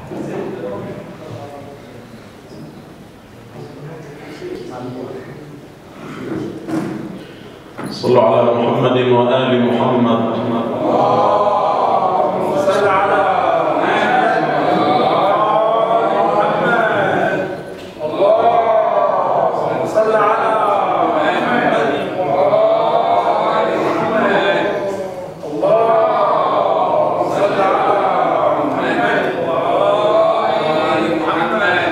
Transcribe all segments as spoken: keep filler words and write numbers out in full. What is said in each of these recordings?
صلوا على محمد وآل محمد. اللهم صل على محمد. اللهم صل على محمد وآل محمد. اللهم صل على محمد وآل محمد.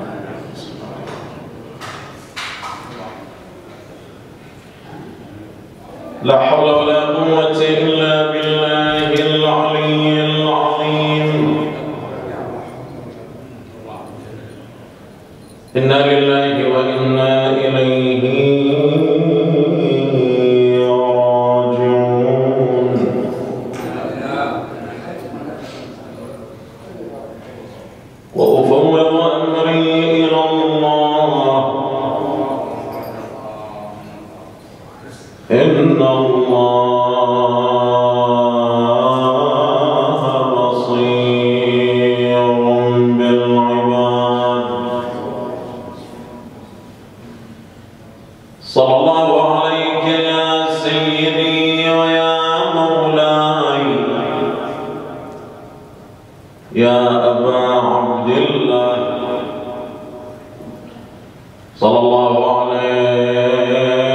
لا حول ولا قوة إلا بالله العلي العظيم. إنا لله وإنا إليه راجعون. وأفوض أمري إلى الله إن الله بصير بالعباد. صلى الله عليك يا سيدي ويا مولاي يا أبا عبد الله. صلى الله عليك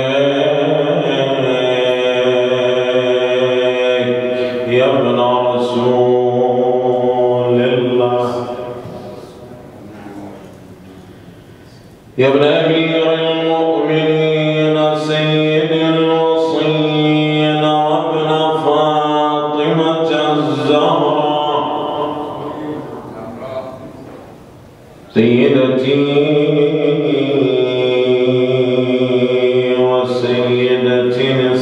يا ابن رسول الله يا ابن أمير المؤمنين سيد الوصيين وابن فاطمة الزهراء سيدتي وسيدة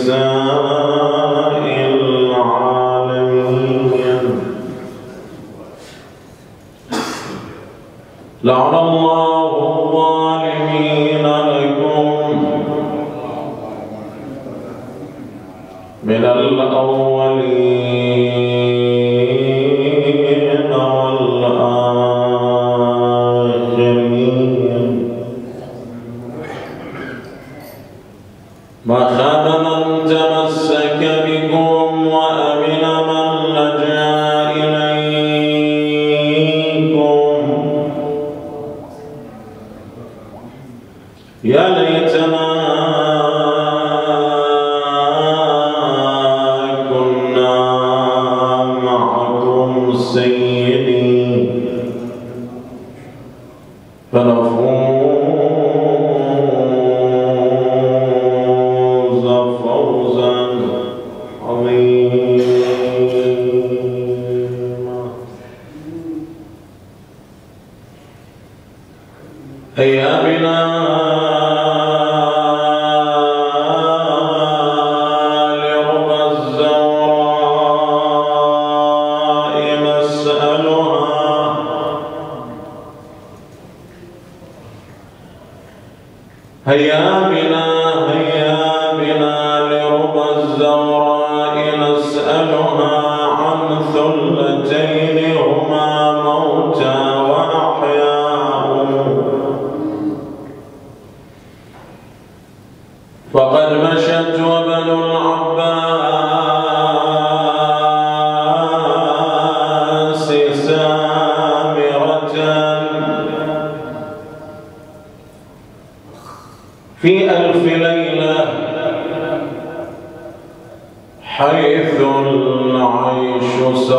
نساء العالمين. لعن الله الظالمين لكم من الأولين والآخرين. ما خاب من تمسك بكم وأمن من لجأ إليكم. يا ليتنا كنا معكم سيدي فنفوز فوزا عظيما. هيا بنا لربى الزوراء نسألها. هيا بنا هيا بنا لربى الزوراء نسألها عن ثلتين هما موتى وأحياء. فقد مشت وبنو العباس سامرة في ألف ليلة حيث العيش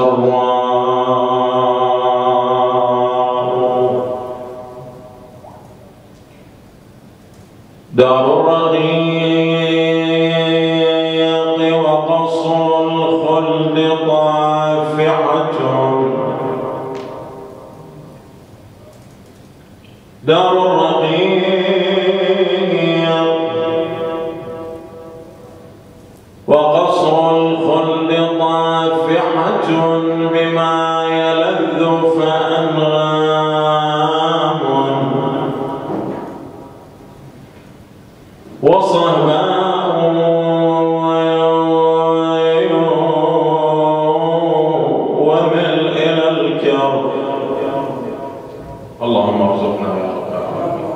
سراء. دار الرقيق وقصر الخلد طافعة. دار الرقيق وقصر الخلد طافحة بما يلذ فأنغام وصهباء ومل إلى الكرب اللهم ارزقنا يا رب العالمين.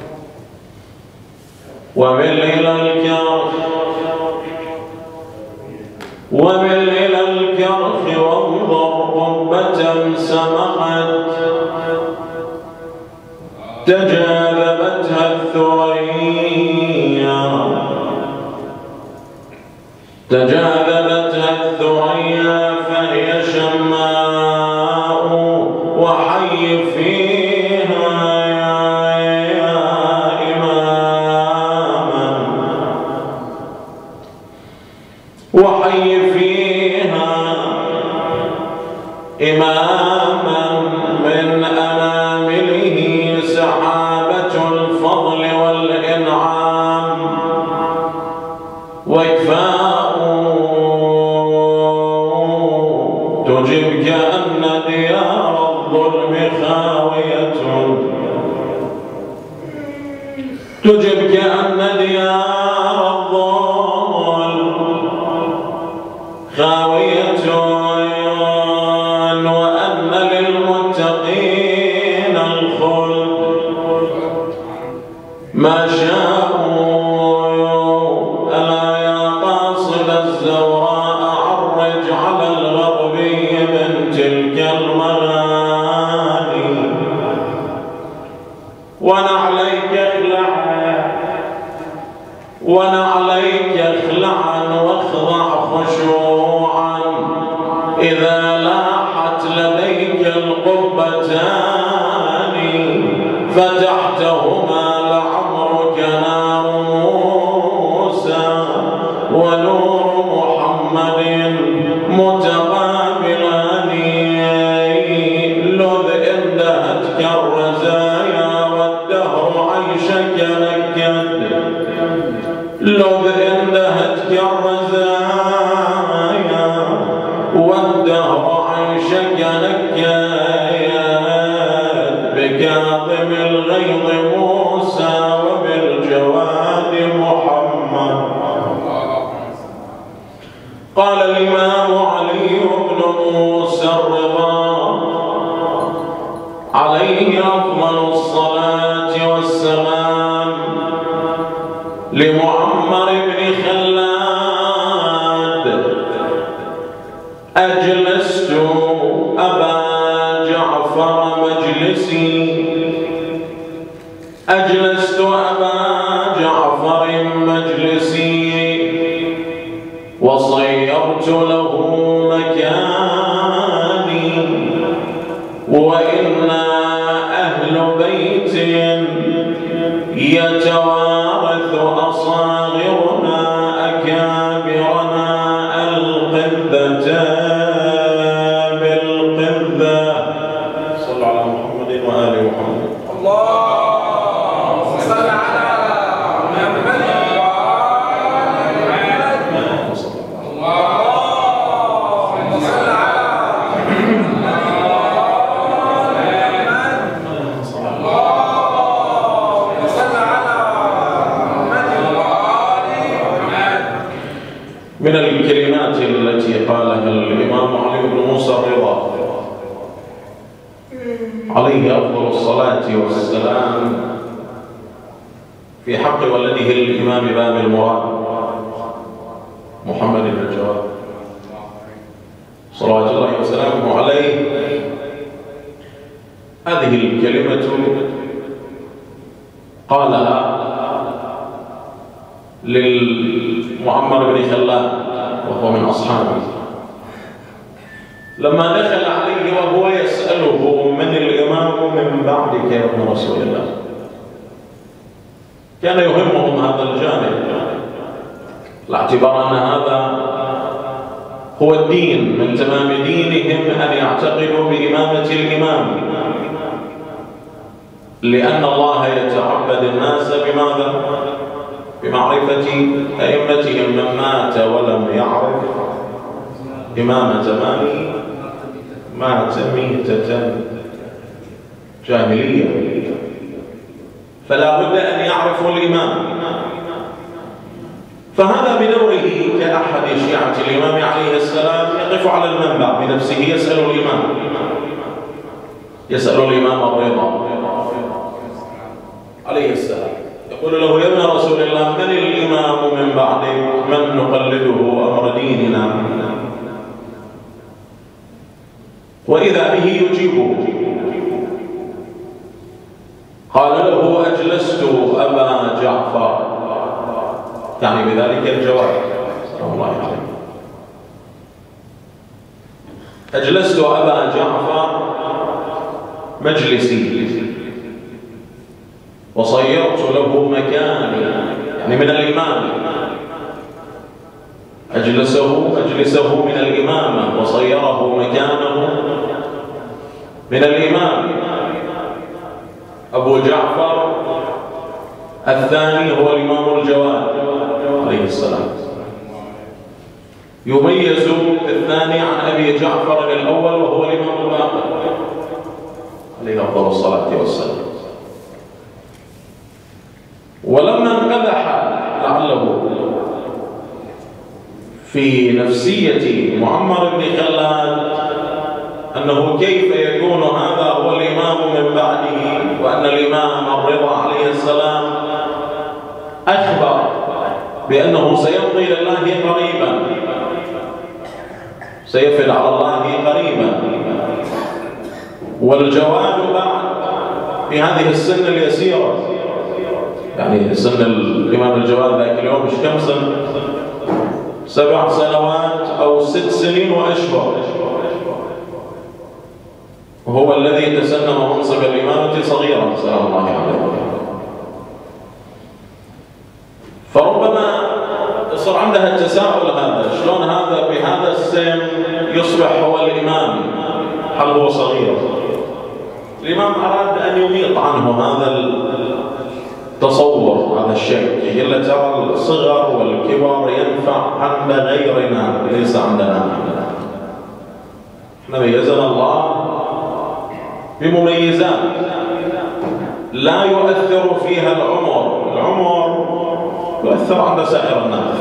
ومل إلى الكرخ ومل إلى الكرخ وانظر قبة سمحت تجاذبتها الثريا تجاذبتها الثريا فهي شماء وحي فيها يا إماما وحي فيها إماما من أنامله سحابة الفضل والإنعام وإكفاء تجب كأن ديار الظلم خاوية تجب كأن ديار الظلم خاوية وأن للمتقين الخلد ما شاءوا ألا يا قاصد الزوراء عرج على الغربي من تلك المغاني ونعليك اخلعا ونعليك اخلعا واخضع خشوعا إذا لاحت لديك القبتان فتحتهما لعمرك نار موسى ونور محمد متقابلان لذ اندهتك الرزايا والدهر عيشك نكد لذ اندهتك الرزايا والدهر عيشك نكد بكاظم الغيظ موسى وبالجواد محمد. قال الإمام علي بن موسى الرضا عليه أفضل الصلاة والسلام لمعمر بن خلاد: أجلست أبا جعفر مجلسي أجلست أبا جعفر مجلسي وصيرت له مكاني وإنا أهل بيت يتوارث أصاغرنا أكابرنا القذة بالقذة. صلوا على محمد وآل محمد. اللهم صل على محمد اللهم صل من الكلمات التي قالها الإمام علي بن موسى الرضا عليه أفضل الصلاة والسلام في حق ولده الإمام باب المراد محمد بن الجواد صلوات الله وسلامه عليه. هذه الكلمة قالها للمعمر بن خلاد وهو من أصحابه لما دخل عليه وهو يسأله: من الإمام من بعدك يا ابن رسول الله؟ كان يهمهم هذا الجانب لاعتبار أن هذا هو الدين، من تمام دينهم أن يعتقدوا بإمامة الإمام، لأن الله يتعبد الناس بماذا؟ بمعرفة أئمتهم. من مات ولم يعرف إمام زمانه مات ميتة جاهلية، فلا بد أن يعرفوا الإمام. فهذا بدوره كأحد شيعة الإمام عليه السلام يقف على المنبر بنفسه يسأل الإمام. يسأل الإمام الرضا عليه السلام، يقول له: يا ابن رسول الله، من الإمام من بعدك؟ من نقلده أمر ديننا؟ وإذا به يجيبه، قال له: أجلست أبا جعفر، يعني بذلك الجواب سلام الله عليه. أجلست أبا جعفر مجلسي وصيرت له مكاني، يعني من الإمام، أجلسه أجلسه من الإمامة وصيره مكانه من الإمام. أبو جعفر الثاني هو الإمام الجواد عليه السلام، يميز الثاني عن أبي جعفر الأول وهو الإمام الباقر عليه أفضل الصلاة والسلام. ولما انقدح لعله في نفسية معمر بن خلاد أنه كيف يكون هذا هو الإمام من بعده، وأن الإمام الرضا عليه السلام أخبر بأنه سيمضي لله قريبا، سيفد على الله قريبا، والجواد بعد في هذه السن اليسيرة، يعني سن الإمام الجواد ذاك اليوم مش كم سنة؟ سبع سنوات أو ست سنين وأشهر، وهو الذي تسنم منصب الإمامة صغيرا سلام الله عليه. فربما يصير عندها التساؤل هذا، شلون هذا بهذا السن يصبح هو الإمام هل هو صغير؟ الإمام أراد أن يميط عنه هذا التصور، هذا الشيء، يقول ترى الصغر والكبر ينفع عند غيرنا ليس عندنا. احنا ميزنا الله بمميزات لا يؤثر فيها العمر، العمر يؤثر عند سائر الناس.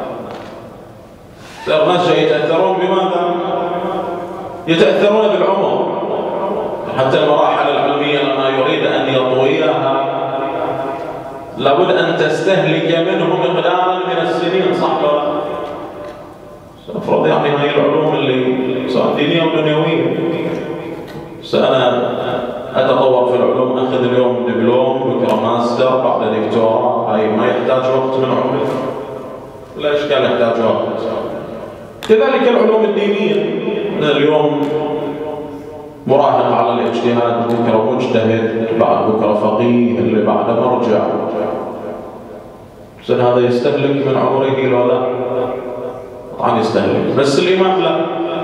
سائر الناس يتأثرون بماذا؟ يتأثرون بالعمر، حتى المراحل العلمية لما يريد أن يطويها لابد أن تستهلك منه مقدارا من السنين، صح ولا؟ سأفرض يعني هاي العلوم اللي سواء دينية ودنيوية، سأنا أتطور في العلوم، أخذ اليوم دبلوم، بكرة ماستر، بعد دكتوراه، هاي ما يحتاج وقت من عمري، لا إشكال يحتاج وقت. كذلك العلوم الدينية، اليوم مراهق على الاجتهاد، بكرة مجتهد، بعد بكرة فقيه، اللي بعده مرجع. بس هذا يستهلك من عمره لو لا؟ طبعا يستهلك، بس الإمام لا.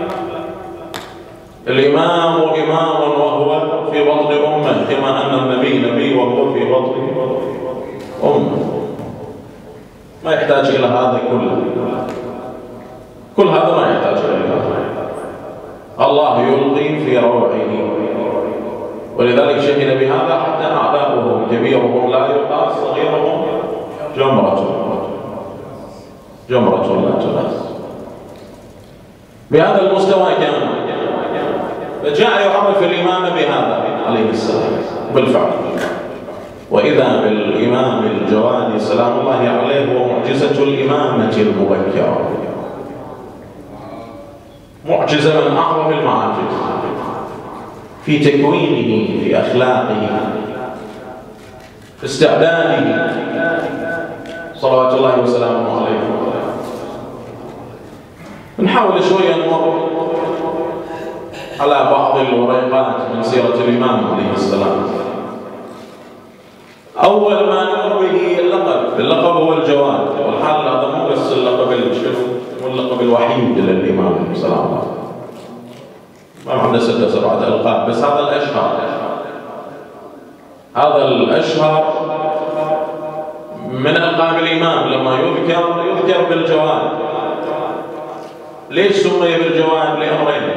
الإمام إمام وهو في بطن أمه، كما أن النبي نبي وهو في بطن أمه، ما يحتاج إلى هذا كله، كل هذا ما يحتاج إلى هذا. الله يلقي في روعه، ولذلك شهد بهذا حتى أعداؤهم، كبيرهم لا يقاس، صغيرهم جمرة جمرة لا تقاس. بهذا المستوى كان، فجاء يعرف الإمام بهذا عليه السلام بالفعل. وإذا بالإمام الجواد سلام الله عليه ومعجزة الإمامة المبكرة، معجزة من أعظم المعاجز في تكوينه، في أخلاقه، في استعداده صلوات الله وسلامه عليه. نحاول شوية نمر على بعض الوريقات من سيرة الإمام عليه السلام. أول ما نمر به اللقب، اللقب هو الجواد، والحال هذا مو بس اللقب اللقب الوحيد للإمام سلام الله، ما عنده ستة سبعة ألقاب، بس هذا الأشهر، هذا الأشهر من ألقاب الإمام. لما يذكر يذكر بالجواد. ليش سمي بالجواد؟ لأمرين،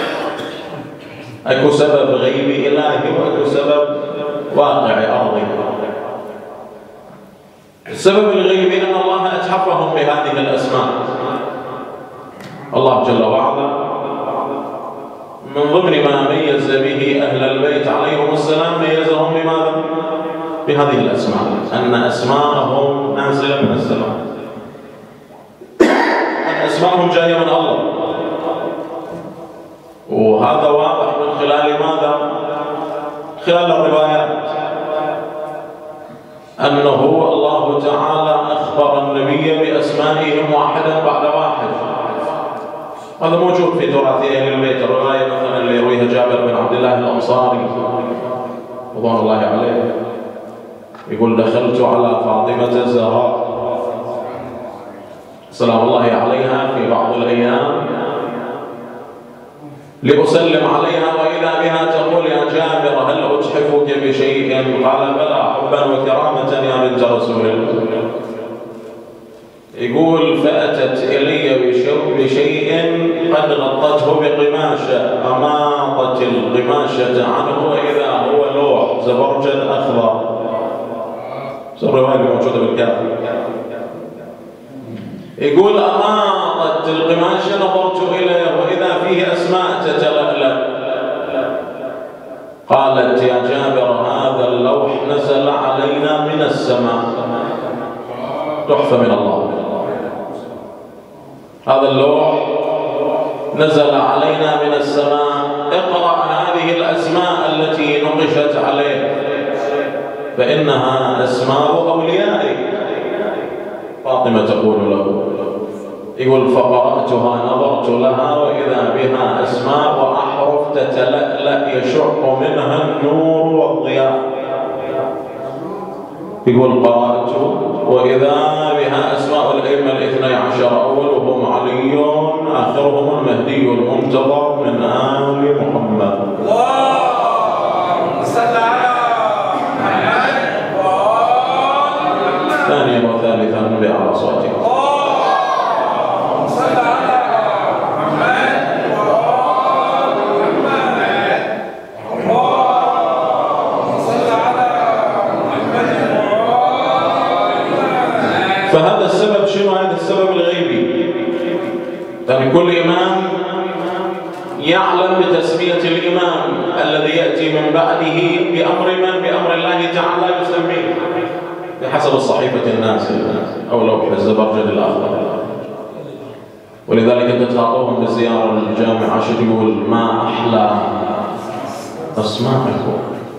أكو سبب غيبي إلهي وأكو سبب واقعي أرضي. السبب الغيبي أن الله أتحفهم بهذه الأسماء. الله جل وعلا من ضمن ما ميز به أهل البيت عليهم السلام ميزهم بماذا؟ بهذه الأسماء، أن أسماءهم نازلة من السماء، أن أسماءهم جاية من الله. وهذا واضح من خلال ماذا؟ خلال الروايات، أنه الله تعالى أخبر النبي بأسمائهم واحدا بعد واحد. هذا موجود في تراث أهل البيت. الرواية مثلا اللي يرويها جابر بن عبد الله الأنصاري رضوان الله عليه، يقول: دخلت على فاطمة الزهراء سلام الله عليها في بعض الأيام لأسلم عليها، وإذا بها تقول: يا جابر هل أتحفك بشيء؟ قال: بلى، حبا وكرامة يا بنت رسول الله. يقول: فأتت إلي بشيء قد غطته بقماشة، أماطت القماشة عنه وإذا هو لوح زبرجد أخضر. الرواية موجودة بالكافي. يقول: أماطت القماشة نظرت إليه وإذا فيه أسماء تتلألأ. قالت: يا جابر هذا اللوح نزل علينا من السماء، تحفة من الله. هذا اللوح نزل علينا من السماء، اقرأ هذه الأسماء التي نقشت عليه فإنها أسماء أوليائي. فاطمة تقول له، يقول: فقرأتها نظرت لها وإذا بها أسماء وأحرف تتلألأ يشع منها النور والضياء. يقول: قرأت وإذا بها أسماء الأئمة الاثني عشر، أولهم علي آخرهم المهدي المنتظر من آل محمد. اللهم صل على محمد. ثانيا وثالثا بأعلى صوته. اللهم صل على محمد. اللهم صل على محمد. فهذا السبب شنو؟ هذا السبب الغيبي. يعني كل إمام يعلم بتسمية الإمام الذي يأتي من بعده بأمر من؟ بأمر الله تعالى يسميه بحسب الصحيفة النازلة أو لوح الزبرجد الأخضر. ولذلك أنت تلاقوهم بالزيارة للجامعة شو يقول؟ ما أحلى أسماءكم،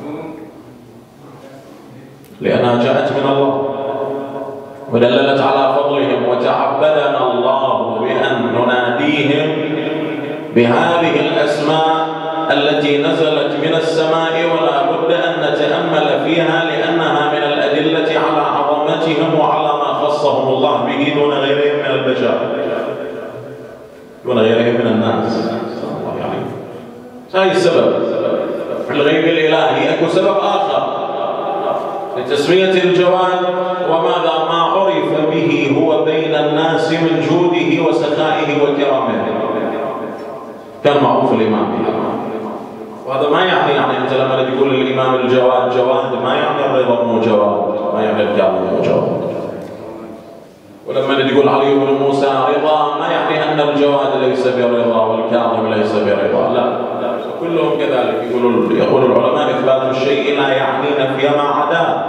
لأنها جاءت من الله ودللت على فضلهم، وتعبدنا الله بأن نناديهم بهذه الأسماء التي نزلت من السماء، ولا بد أن نتأمل فيها لأنها من الأدلة على عظمتهم وعلى ما خصهم الله به دون غيرهم من البشر، دون غيرهم من الناس. صلى الله عليه وسلم. هذا السبب الغيب الإلهي. أكو سبب آخر لتسمية الجواد، وماذا؟ ما عرف به هو بين الناس من جوده وسخائه وكرامه. كان معروف الإمام به. وهذا ما يعني يعني أنت لما تقول الإمام الجواد جواد ما يعني الرضا مو جواد، ما يعني الكاظم مو جواد. ولما تقول علي بن موسى رضا ما يعني أن الجواد ليس برضا والكاظم ليس برضا، لا، كلهم كذلك. يقول يقول العلماء: إثبات الشيء لا يعني نفي ما عداه،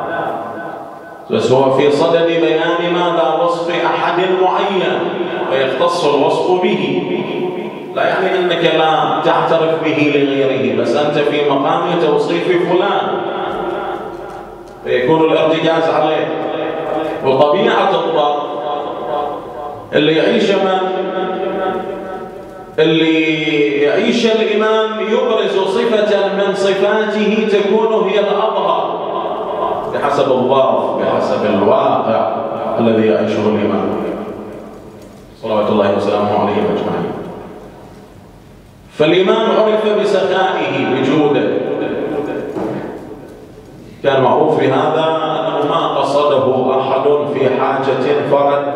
بس هو في صدد بيان ماذا؟ وصف أحد معين ويختص الوصف به، لا يعني أنك لا تعترف به لغيره، بس أنت في مقام توصيف فلان فيكون الارتكاز عليه. وطبيعة الضرب اللي يعيش من اللي يعيش الإمام يبرز صفة من صفاته تكون هي الأظهر بحسب الظرف، بحسب الواقع الذي يعيشه الإمام صلوات الله وسلامه عليه أجمعين. فالإمام عرف بسخائه بجوده، كان معروف بهذا أنه ما قصده أحد في حاجة فرد،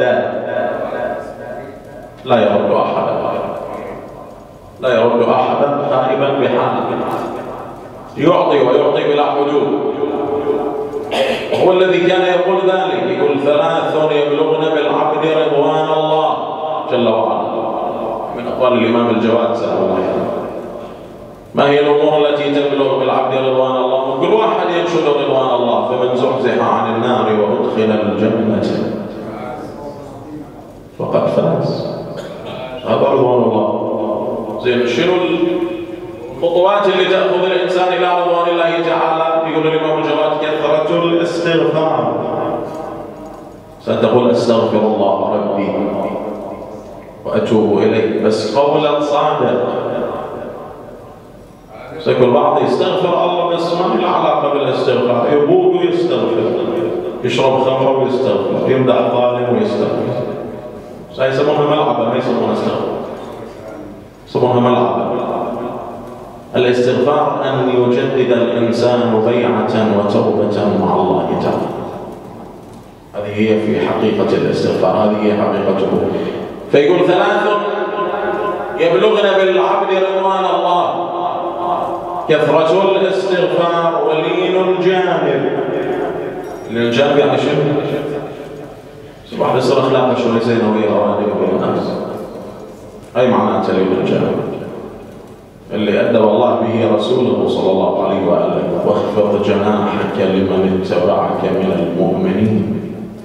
لا يرد أحدا، لا يرد أحدا خائبا بحاله، يعطي ويعطي بلا حدود. هو الذي كان يقول ذلك، يقول: ثلاث يبلغن بالعبد رضوان الله جل وعلا، من أقوال الإمام الجواد سلام الله عليه. ما هي الأمور التي تبلغ بالعبد رضوان الله؟ كل واحد ينشد رضوان الله، فمن زحزح عن النار وأدخل الجنة فقد فاز. هذا رضوان الله. زين، شنو الخطوات اللي تأخذ الإنسان إلى رضوان الله تعالى؟ يقول الإمام الجواد: كثرة الاستغفار. ستقول أستغفر الله ربي وأتوب إليه، بس قولا صادق. سيقول بعض يستغفر الله بس ما له علاقة بالاستغفار، يبوق ويستغفر، يشرب خمر ويستغفر، يمدح ظالم ويستغفر. سيسمونها ملعبة، ما يسمونها استغفار، يسمونها ملعبة. الاستغفار أن يجدد الإنسان بيعة وتوبة مع الله تعالى. هذه هي في حقيقة الاستغفار، هذه هي حقيقته. فيقول: ثلاث يبلغن بالعبد رضوان الله: كثرة الاستغفار ولين الجانب. لين الجانب يعني شنو؟ واحد يصير اخلاقه شوي زينه ويا اوادم بالناس، هاي معناتها لين الجانب اللي ادى الله به رسوله صلى الله عليه واله: واخفض جناحك لمن اتبعك من المؤمنين.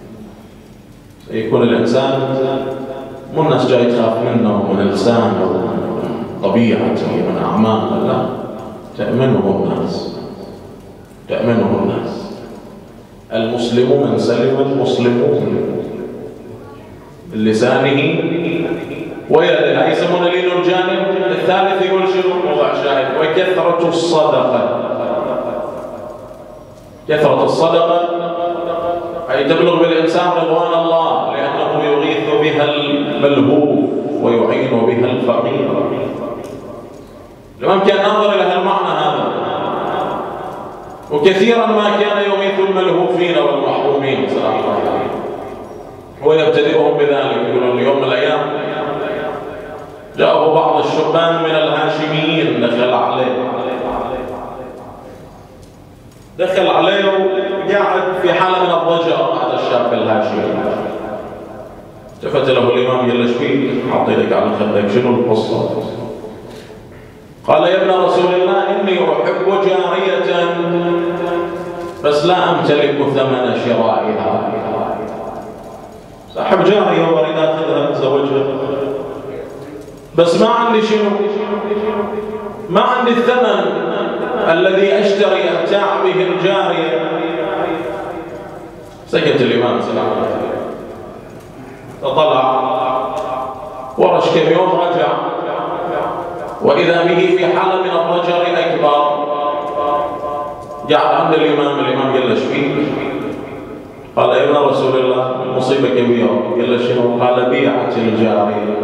يكون الانسان مو الناس جاي تخاف منه ومن لسانه ومن طبيعته ومن اعماله، لا، تأمنه الناس، تأمنه الناس. المسلم من سلم المسلمون بلسانه ويده، هاي يسمونه لين الجانب. الثالث يقول شنو؟ موضع شاهد: وكثرة الصدقة. كثرة الصدقة أي تبلغ بالإنسان رضوان الله، لأنه يغيث بها الملهوف ويعين بها الفقير. لو أمكن ننظر إلى المعنى هذا، وكثيرا ما كان يغيث الملهوفين والمحرومين سلام الله عليه، ويبتدئهم بذلك. يقولون اليوم من الأيام جاءه بعض الشبان من الهاشميين، دخل عليه دخل عليه وقاعد في حالة من الضجر هذا الشاب الهاشمي. التفت له الإمام قال له: ايش فيك؟ حط يدك على خدك، شنو القصة؟ قال: يا ابن رسول الله، إني أحب جارية بس لا أمتلك ثمن شرائها. أحب جارية وأريد أخذها أتزوجها، بس ما عندي شنو؟ ما عندي الثمن الذي أشتري أمتاع به الجارية. سكت الإمام سلام الله عليه، فطلع ورش كم يوم، رجع وإذا به في حالة من الضجر أكبر. قعد عند الإمام، الإمام قال له: ايش فيك؟ قال: يا ابن رسول الله، مصيبة كبيرة. قال له: شنو؟ قال: بيعت الجارية.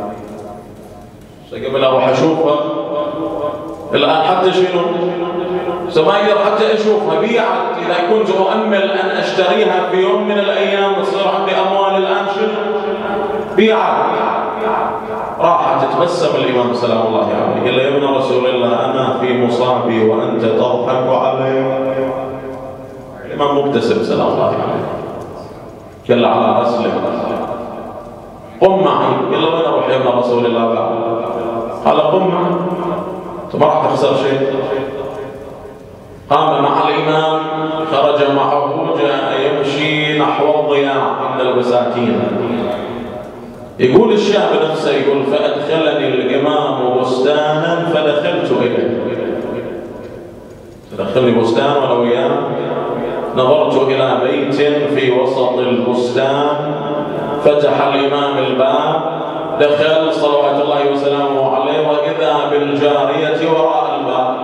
قبل أروح أشوفها الآن حتى شنو؟ ما أقدر حتى أشوفها، بيعت. إذا كنت أؤمل أن أشتريها في يوم من الأيام تصير عندي أموال، الآن شنو؟ بيعت. راح تتبسم الإمام سلام الله عليه، قال: يا ابن رسول الله، أنا في مصابي وأنت تضحك علي. الإمام مبتسم سلام الله عليه، قال له: على رسلك، قم معي. قال له: وين أروح يا ابن رسول الله بعد؟ قال: قم معي، أنت ما راح تخسر شيء. قام مع الإمام، خرج معه، جاء يمشي نحو الضياع عند البساتين. يقول الشاب نفسه، يقول: فأدخلني الإمام بستانا فدخلت إليه. دخلني بستان وأنا وياه، نظرت إلى بيت في وسط البستان، فتح الإمام الباب، دخل صلوات الله وسلامه عليه، وإذا بالجارية وراء الباب.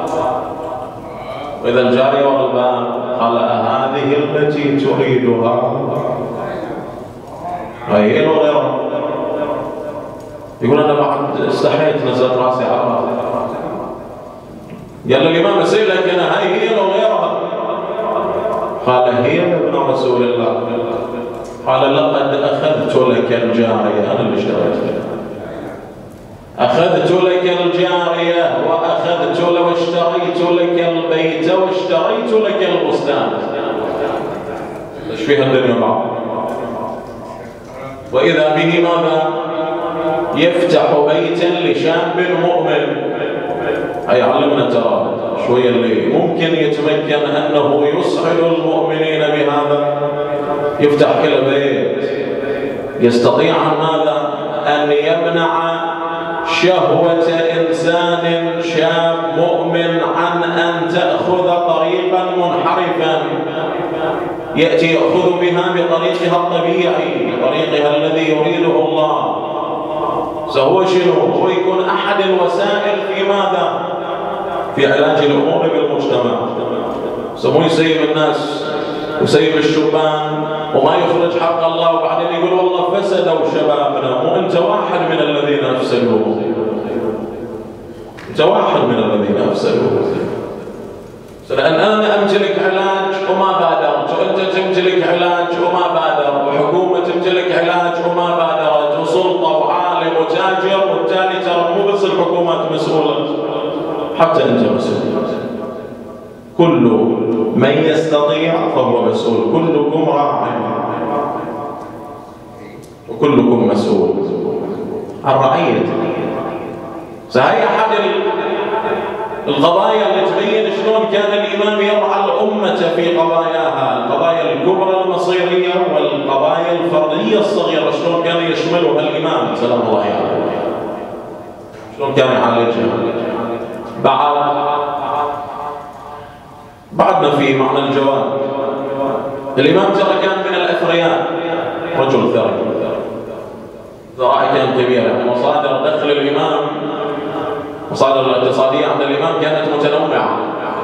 وإذا الجارية وراء الباب، قال: أهذه التي تريدها؟ هي وغيرها. يقول: أنا بعد استحيت، نزلت راسي على راسي. قال الإمام: أسألك أنا، هاي هي وغيرها؟ قال: هي يا ابن رسول الله. قال: لقد أخذت لك الجارية، أنا اللي اشتريتها. أخذت لك الجارية وأخذت واشتريت لك البيت واشتريت لك البستان. ايش فيها الدنيا بعض؟ وإذا به ماذا؟ يفتح بيتا لشاب مؤمن. حيعلمنا ترى شوية اللي ممكن يتمكن أنه يسعد المؤمنين بهذا، يفتح إلى بيت يستطيع ماذا؟ أن يمنع شهوة إنسان شاب مؤمن عن أن تأخذ طريقا منحرفا يأتي يأخذ بها بطريقها الطبيعي، بطريقها الذي يريده الله. فهو شنو؟ هو يكون أحد الوسائل في ماذا؟ في علاج الأمور بالمجتمع. سمو يسيب الناس ويسيب الشبان وما يخرج حق الله، وبعدين يقول والله فسدوا شبابنا. مو أنت واحد من الذين أفسدوا، أنت واحد من الذين أفسدوا. لأن أنا أمتلك علاج وما بادرت، وأنت تمتلك علاج وما بادر، وحكومة تمتلك علاج وما بادرت، وسلطة وعالم وتاجر، وبالتالي ترى مو بس الحكومات مسؤولة، حتى أنت مسؤول. كل من يستطيع فهو مسؤول، كلكم راع وكلكم مسؤول عن رعيته. فهي أحد القضايا اللي تبين شلون كان الإمام يرعى الأمة في قضاياها، القضايا الكبرى المصيرية والقضايا الفردية الصغيرة، شلون كان يشملها الإمام سلام الله عليه، شلون كان يعالجها. بعد بعدنا في معنى الجواب. الإمام ترى كان من الأثرياء، رجل ثري، ثراء كان كبير، يعني مصادر دخل الإمام، مصادر الاقتصادية عند الإمام كانت متنوعة.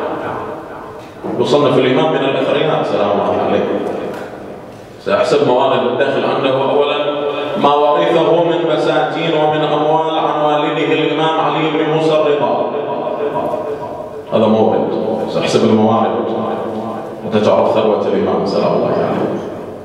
يصنف الإمام من الأثرياء سلام الله عليه. سأحسب موارد الدخل عنده. أولا ما ورثه من بساتين ومن أموال عن والده الإمام علي بن موسى الرضا، هذا مورد. سأحسب الموارد وتجعل ثروة الإمام سلام الله عليه.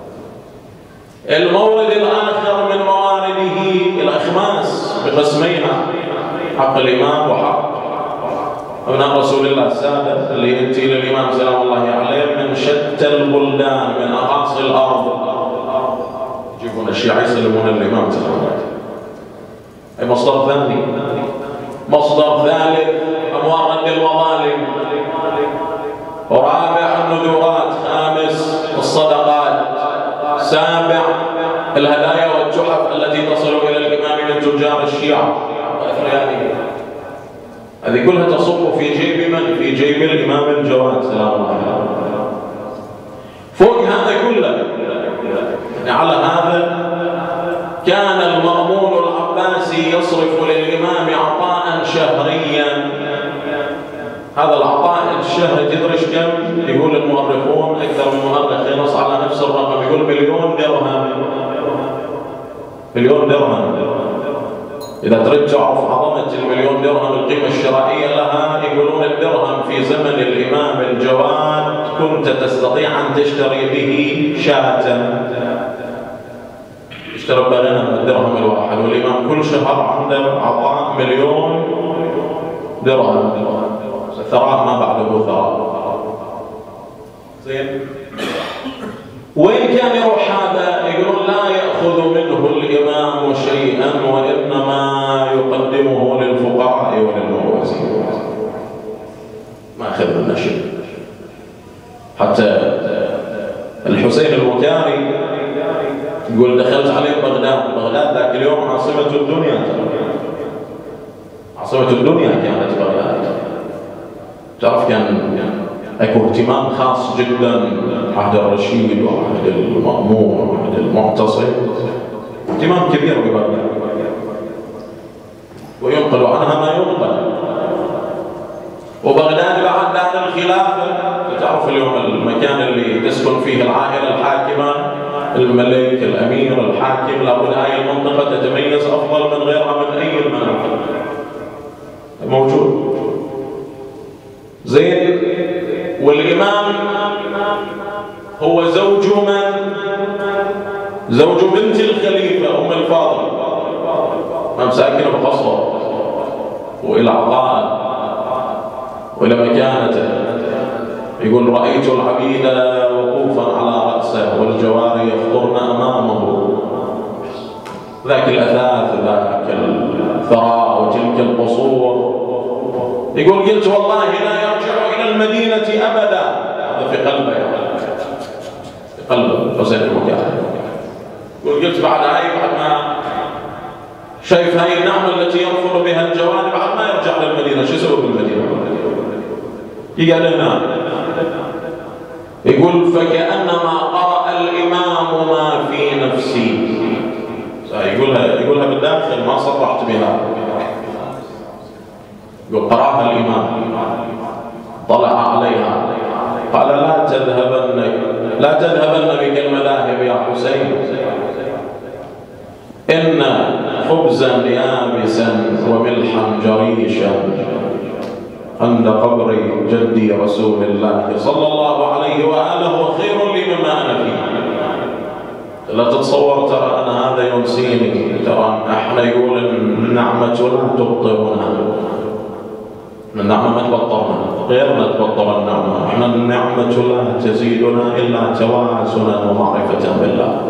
المورد الآخر من موارده الأخماس بقسميها، حق الإمام وحق أبناء رسول الله السادة اللي يأتي للإمام سلام الله عليه من شتى البلدان، من أقاصي الأرض، يجيبون الشيعة يسلمون الإمام سلام الله عليه. أي مصدر ثاني. مصدر ثالث أموال رد المظالم، ورابع النذورات، خامس الصدقات، سابع الهدايا والتحف التي تصل إلى الإمام من تجار الشيعة وأثريائه. هذه كلها تصب في جيب من؟ في جيب الإمام الجواد سلام الله عليه. فوق هذا كله يعني على هذا كان المأمون العباسي يصرف للإمام عطاء شهريا. هذا العطاء الشهري تدري ايش كم؟ يقول المؤرخون، أكثر من مؤرخ ينص على نفس الرقم، يقول مليون درهم. مليون درهم. إذا تريد تعرف عظمة المليون درهم القيمة الشرائية لها، يقولون الدرهم في زمن الإمام الجواد كنت تستطيع أن تشتري به شاة. اشترى بغنم الدرهم الواحد، والإمام كل شهر عنده عطاء مليون درهم. ثراء ما بعده ثراء. زين. وين كان يروح هذا؟ يقولون لا يأخذ منه الإمام شيئا، وإنما يقدمه للفقراء وللمواسين. ما أخذ منه شيء. حتى الحسين المكاري يقول دخلت عليه بغداد، بغداد ذاك اليوم عاصمة الدنيا، عاصمة الدنيا كانت بغداد. تعرف كان اكو اهتمام خاص جدا، عهد الرشيد وعهد المأمون وعهد المعتصم، اهتمام كبير ببغداد، وينقل عنها ما ينقل. وبغداد بعد دار الخلافة، تعرف اليوم المكان اللي تسكن فيه العائلة الحاكمة، الملك، الأمير، الحاكم، لابد هاي المنطقة تتميز أفضل من غيرها من أي المناطق. موجود. زين. والإمام هو زوج من؟ زوج بنت الخليفة أم الفاضل، أم ساكنة بقصر وإلى عطاء وإلى مكانته. يقول رأيت العبيد وقوفا على رأسه والجواري يخطرن أمامه. ذاك الأثاث، ذاك الثراء وتلك القصور يقول قلت والله لا يرجع إلى المدينة أبدا. هذا في قلبه في قلبه حسين المكافئ. يقول قلت بعد هاي بعد ما شايف هاي النعمة التي ينفر بها الجواد بعد ما يرجع للمدينة شو يسوي بالمدينة؟ يقال لنا يقول فكأنما قرأ الإمام ما في نفسي. يقولها يقولها بالداخل ما صرحت بها. يقول قرأها الإمام طلع عليها قال لا تذهبن لا تذهبن بك المذاهب يا حسين، إن خبزا يابسا وملحا جريشا عند قبر جدي رسول الله صلى الله عليه وآله خير لي مما أنا فيه. لا تتصور ترى أنا هذا ينسيني، ترى احنا يقول النعمة لا تبطرنا، النعمة ما تبطرنا، غيرنا تبطر النعمة، احنا النعمة لا تزيدنا إلا توازنا ومعرفة بالله.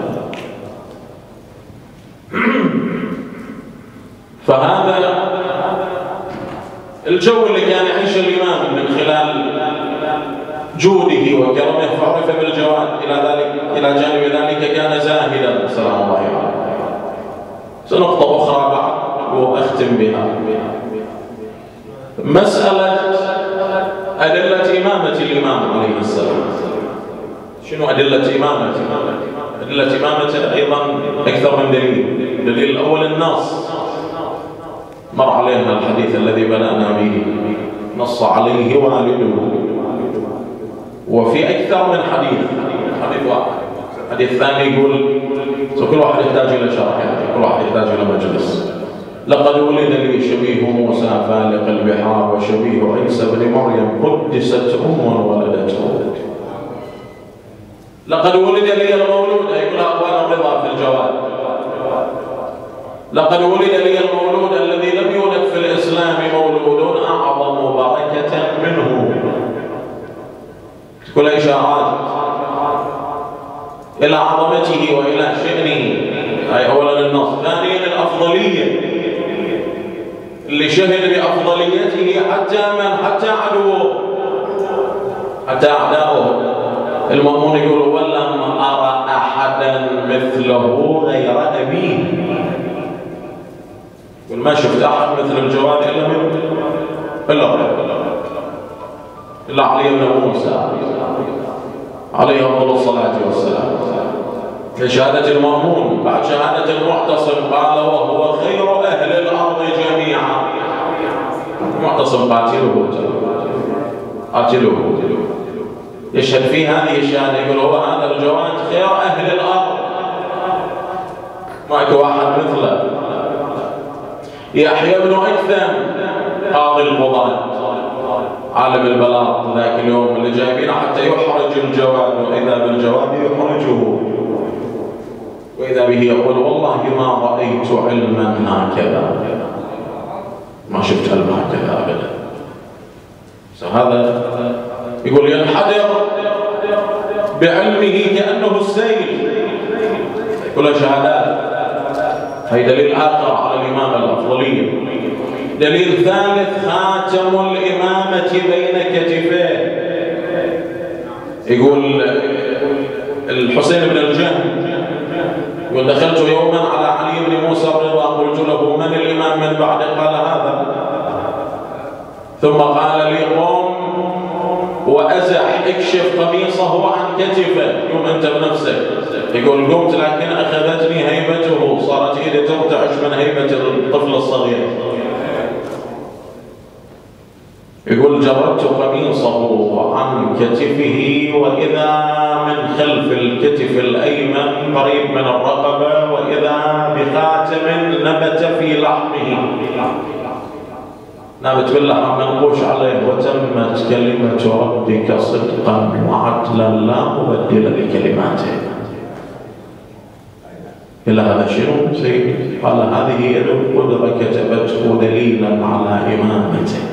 فهذا الجو اللي كان يعيش الإمام من خلال جوده وكرمه فعرف بالجواد. إلى ذلك إلى جانب ذلك كان زاهدا سلام الله عليه. سنقطة أخرى بعد وأختم بها، مسألة أدلة إمامة الإمام عليه السلام. شنو أدلة إمامة؟ أدلة إمامة أيضا أكثر من دليل. الدليل الأول النص، مر علينا الحديث الذي بدأنا به، نص عليه والده، وفي أكثر من حديث، حديث واحد. الحديث الثاني يقول كل واحد يحتاج إلى شرح، كل واحد يحتاج إلى مجلس. لقد ولد لي شبيه موسى فالق البحار وشبيه عيسى بن مريم قدست أم ولدته. لقد ولد لي المولود، يقول أقوال الرضا في الجواب. لقد ولد لي المولود الذي لم يولد في الإسلام مولود أعظم بركة منه. كل إشارات إلى عظمته وإلى شأنه. أي أولا النص. ثانيا الأفضلية اللي شهد بأفضليته حتى من حتى عدوه حتى أعداؤه. المأمون يقول ولم أرى أحدا مثله غير أبيه. ما شفت أحد مثل الجواد إلا من إلا إلا علي بن موسى عليه أفضل الصلاة والسلام. شهادة المأمون بعد شهادة المعتصم قال وهو خير أهل الأرض جميعا. المعتصم قاتله قاتله يشهد في هذه الشهادة، يقول هو هذا الجواد خير أهل الأرض، ماكو واحد مثله. يحيى بن أكثم قاضي القضاة عالم البلاط ذاك اليوم اللي جايبينه حتى يحرج الجواد، وإذا بالجواد يحرجه، وإذا به يقول والله ما رأيت علما هكذا، ما شفت علم هكذا أبدا. هذا يقول ينحدر بعلمه كأنه السيل. كلها شهادات. هي دليل آخر على الإمامة الأفضلية. دليل ثالث خاتم الإمامة بين كتفيه. يقول الحسين بن الجهم يقول دخلت يوما على علي بن موسى الرضا قلت له من الإمام من بعد؟ قال هذا. ثم قال لي قم وأزح اكشف قميصه عن كتفه. يوم أنت بنفسك. يقول قمت لكن أخذتني هيبته، صارت إيدي ترتعش من هيبة الطفل الصغير. يقول جردت قميصه عن كتفه وإذا من خلف الكتف الأيمن قريب من الرقبة وإذا بخاتم نبت في لحمه، نبت باللحم منقوش عليه. وتمت كلمة ربك صدقا وعدلا لا مبدل لكلماته. إلى هذا شنو سيد؟ قال هذه يد القدرة كتبته دليلا على إمامته.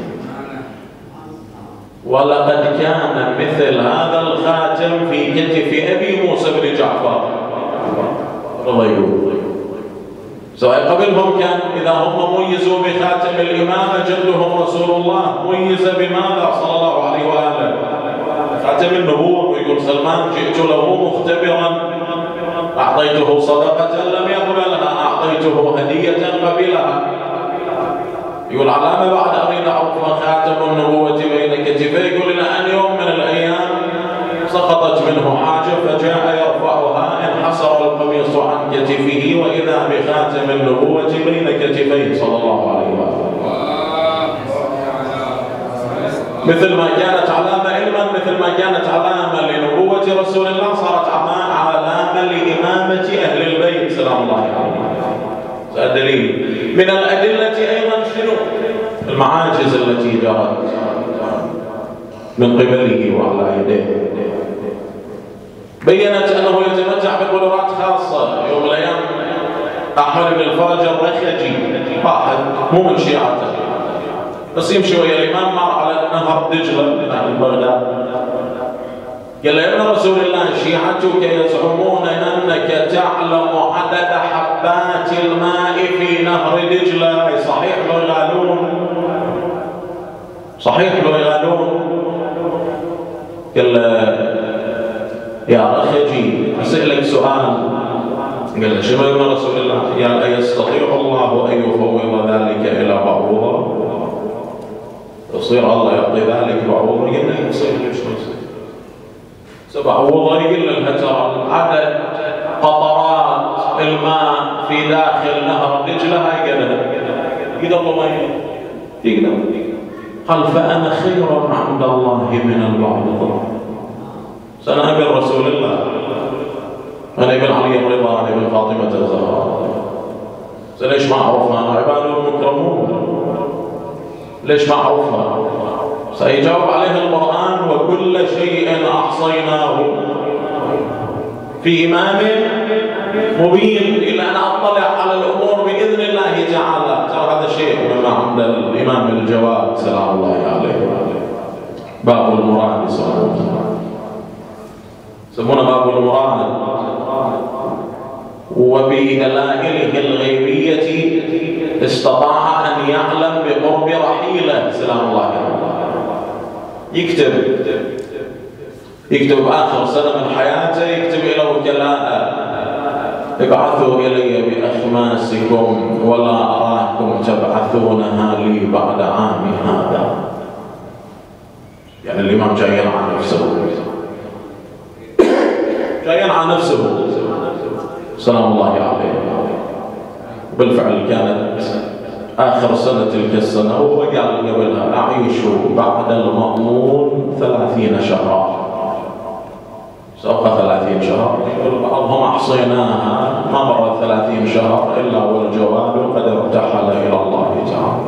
ولقد كان مثل هذا الخاتم في كتف أبي موسى بن جعفر رضي الله عنه. سواء قبلهم كان إذا هم ميزوا بخاتم الإمامة جدهم رسول الله ميز بماذا صلى الله عليه وآله؟ خاتم النبوة. ويقول سلمان جئت له مختبرا أعطيته صدقة لم يقبلها أعطيته هدية قبلها. يقول علامة بعد أريد أعرف خاتم النبوة بين كتفيه. يقول إلى أن يوم من الأيام سقطت منه حاجة فجاء يرفعها انحسر القميص عن كتفه وإذا بخاتم النبوة بين كتفيه صلى الله عليه وسلم. مثل ما كانت علامة علما مثل ما كانت علامة لنبوة رسول الله صارت علامة لإمامة أهل البيت سلام الله عليهم. هذا دليل من الأدلة أيضا شنو؟ المعاجز التي جرت من قبله وعلى يديه بينت أنه يتمتع بقدرات خاصة. يوم من الأيام أحمد بن الفرج الرخجي واحد مو من شيعته بس يمشي ويا الإمام مر على نهر دجلة من بغداد قال له يا ابن رسول الله شيعتك يزعمون أنك تعلم عدد حبات الماء في نهر دجلة. صحيح لو يغالون صحيح لو يغالون قال له يا رخجي أسألك سؤال. قال له شنو يا رسول الله؟ قال أيستطيع الله أن يفوض ذلك إلى بعوضة؟ يصير الله يعطي ذلك بعوضة؟ قال له يصير ليش ما يصير؟ بعوضة يقول له ترى عدد قطرات الماء في داخل نهر دجلة هاي قدر يقدر الله ما يقدر. قال فأنا خير عند الله من البعوضة. سنقابل رسول الله أنا ابن علي الرضا أنا ابن فاطمة الزهراء. ليش ما عرفنا؟ أنا عباد المكرمون ليش ما عرفنا؟ سيجاوب عليه القرآن وكل شيء أحصيناه في إمام مبين إلا أن أطلع على الأمور بإذن الله تعالى. ترى هذا شيء مما عند الإمام الجواد سلام الله عليه باب المراد يسمونه باب المراد. وبدلائله الغيبية استطاع أن يعلم بقرب رحيله سلام الله عليه. يكتب يكتب آخر سنة من حياته يكتب إلى وكلاء ابعثوا إلي بأخماسكم ولا أراكم تبعثونها لي بعد عامي هذا. يعني الإمام جاي عن نفسه جاي عن نفسه سلام الله عليه. بالفعل كانت آخر سنة تلك السنة وهو قال قبلها أعيش بعد المأمون ثلاثين شهرا. سبق ثلاثين شهر يقول بعضهم أحصيناها ما مرت ثلاثين شهر إلا والجواد قد ارتحل إلى الله تعالى.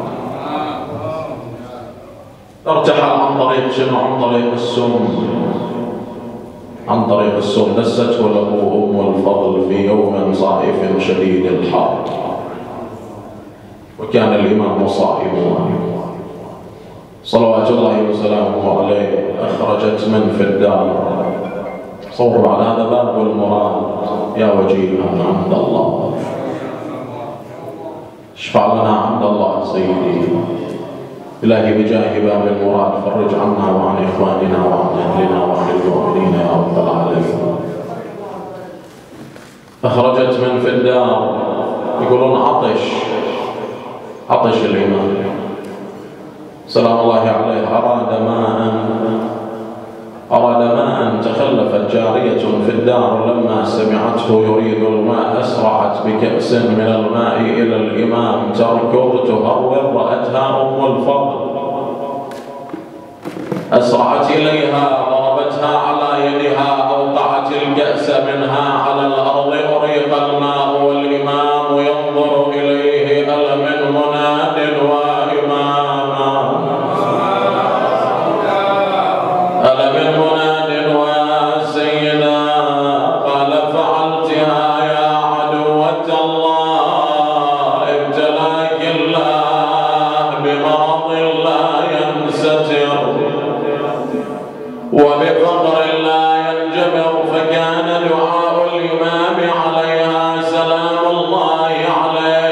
ارتحل عن طريق شنو؟ عن طريق السم عن طريق السم دسته له أم الفضل في يوم صائف شديد الحر وكان الإمام صائما صلوات الله وسلامه عليه. أخرجت من في الدار. صوروا على هذا باب المراد يا وجيها عند الله. اشفع لنا عند الله سيدي إلهي بجاه باب المراد. فرج عنا وعن إخواننا وعن أهلنا وعن المؤمنين يا رب العالمين. أخرجت من في الدار يقولون عطش عطش الإمام سلام الله عليه. أراد ماء أراد ماء تخلفت جارية في الدار لما سمعته يريد الماء أسرعت بكأس من الماء إلى الإمام تركض تهرول رأتها أم الفضل أسرعت إليها ضربتها على يدها أوقعت الكأس منها على الأرض أريق الماء والإمام ينظر إليه هل من مناد وإماما هل من مناد وسيدا قال فعلتها يا عدوة الله ابتلاك الله بمرض لا ينستر وبفقر لا ينجبر. فكان دعاء الإمام عليها سلام الله عليه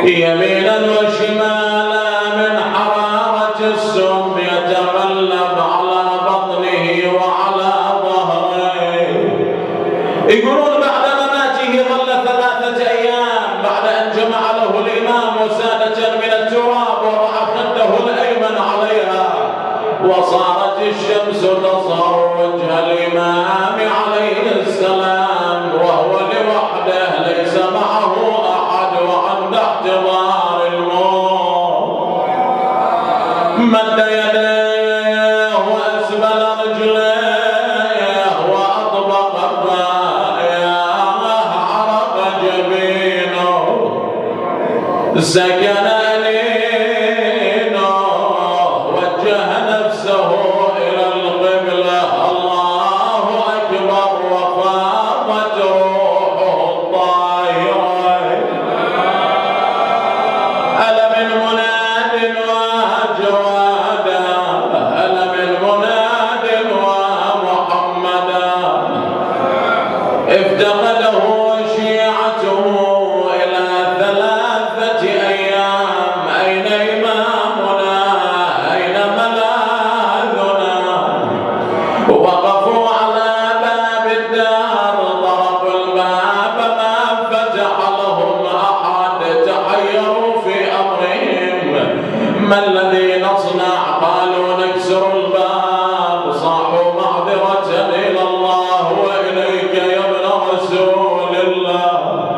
يمينا وشمالا من حرارة السم يتغلب على بطنه وعلى ظهره. يقولون بعد مماته ظل ثلاثة أيام بعد أن جمع له الإمام وسادة من التراب وضع خده الأيمن عليها، وصارت الشمس تصهر وجه الإمام عليه السلام وهو لوحده ليس معه أحد وعند احتضار الموت. مد يديه وأسبل رجليه وأطبق الراية عرق جبينه سكن أنينه وجه نفسه إلى القبلة الله أكبر وفاضت روحه الطاهرة. ألا من مناد وجوادا ألا من مناد ومحمدا افتقده شيعته إلى ثلاثة أيام. أين إمامنا أين ملاذنا؟ وقفوا على باب الدار طرقوا الباب ما فتح لهم أحد. تحيروا في أمرهم ما الذي نصنع؟ قالوا نكسر الباب. صاحوا معذرة إلى الله وإليك يا ابن رسول الله.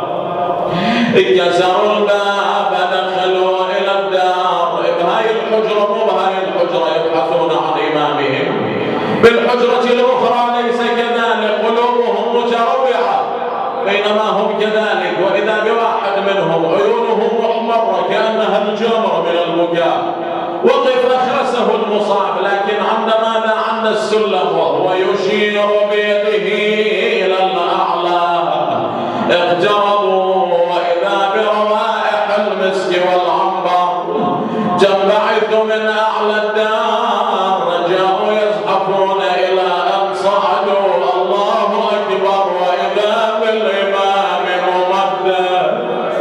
كسروا الباب دخلوا إلى الدار. بهاي الحجرة مو بهاي الحجرة يبحثون عن إمامهم، بالحجرة الأخرى ليس كذلك، قلوبهم متروعة بينما هم كذلك. وإذا بواحد منهم عيونه محمرة كأنها الجمر من البكاء. وقف أخرسه المصاب لكن عند ماذا؟ عند السلم وهو يشير بيده إلى الأعلى. اقتربوا وإذا بروائح المسك والعنبر تنبعث من أعلى الدار. رجعوا يزحفون إلى أن صعدوا. الله أكبر وإذا بالإمام ممدد.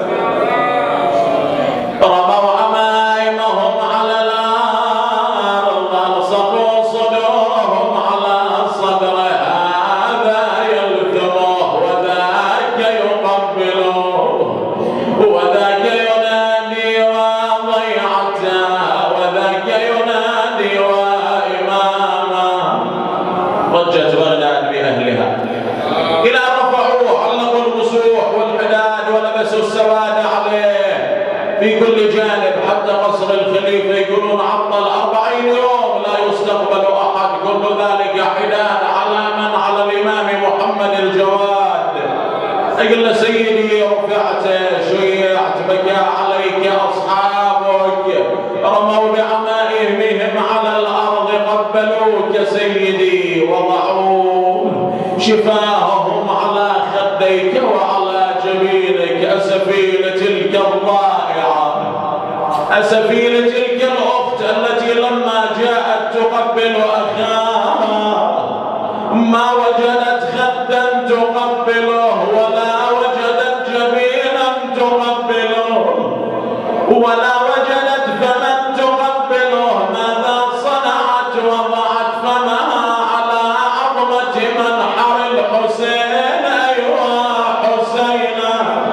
رموا عمائمهم على الأرض ألصقوا صدورهم على صدره. هذا يلتمه وذاك يقبله وذاك ينادي وضيعته وذاك ينادي وإماما. ضجت بغداد بأهلها إلى رفعوه علقوا المسوح والحداد ولبسوا السواد عليه في كل جانب حتى قصر الخليفة. يقولون عطل أربعين يوم لا يستقبل أحد. كل ذلك حداد على من؟ على الإمام محمد الجواد. أقول له سيدي رفعت شيعت بكى عليك أصحابك. رموا بعمائمهم على الأرض قبلوك سيدي وضعوا شفاههم على خديك وعلى جبينك. أسفي لتلك الضائعة أسفي لتلك الأخت التي لما جاءت تقبل أخاها ما وجدت خدا تقبله ولا وجدت جبينا تقبله ولا وجدت فما تقبله. ماذا صنعت؟ وضعت فمها على عظمة منحر الحسين. أيها حسينا.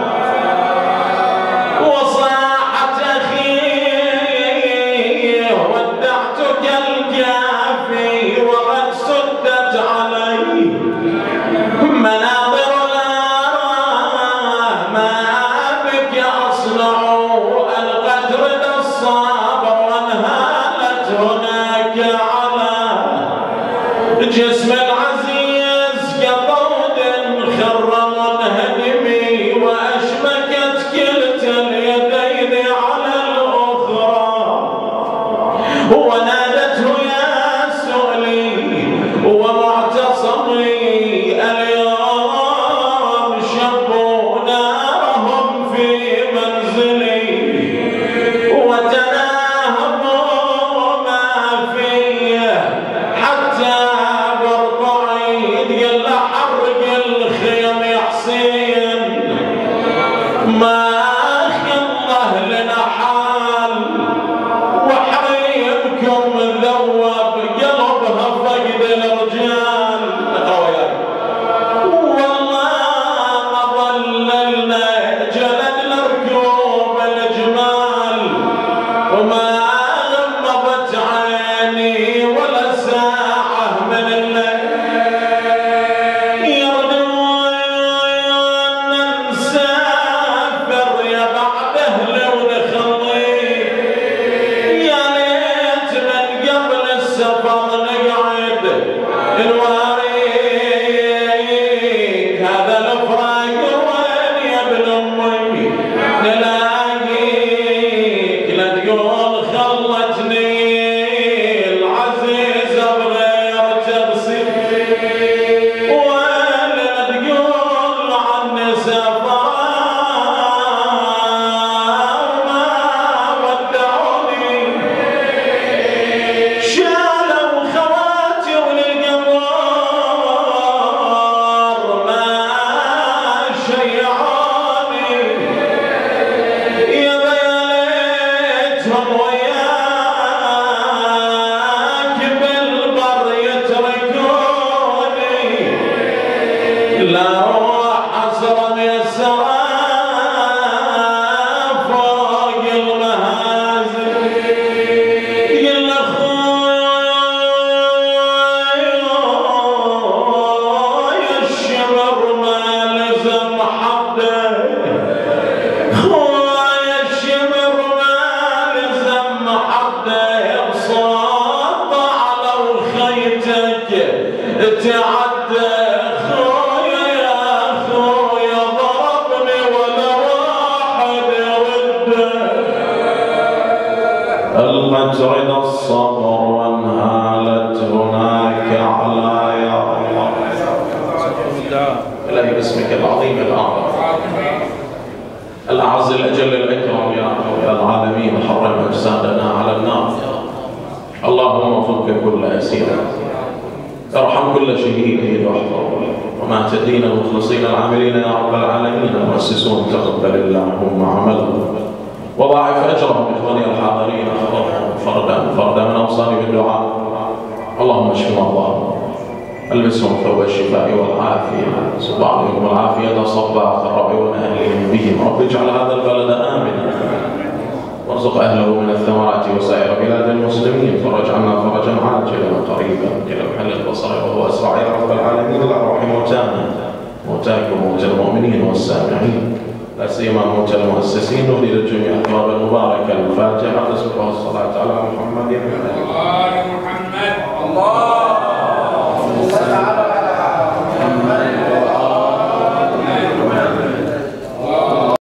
وصاحت أخيه ودعتك الكافي وقد سدت علي. مناظر لا الراحمين الآخر الأعز الأجل الأكرم يا رب العالمين، حرم أجسادنا على النار. اللهم فك كل أسير، ارحم كل شهيد واحفظ وما تدين المخلصين العاملين يا رب العالمين. المؤسسون تقبل اللهم عملهم وضاعف أجرهم. إخواني الحاضرين احفظهم فردا فردا من أوصاني بالدعاء. اللهم اشف مرضاهم، البسهم ثوب الشفاء والعافية، صب عليهم العافية صبا قربون أهلهم بهم. رب اجعل هذا البلد آمنا وارزق أهله من الثمرات وسائر بلاد المسلمين. فرج عنا فرجا عاجلا قريبا كلمح البصر وهو أسرع يا رب العالمين. الأرواح موتانا، موتاكم موتى المؤمنين والسامعين، لا سيما موتى المؤسسين. نريد الجميع الثواب المبارك. الفاتحة. تصبح الصلاة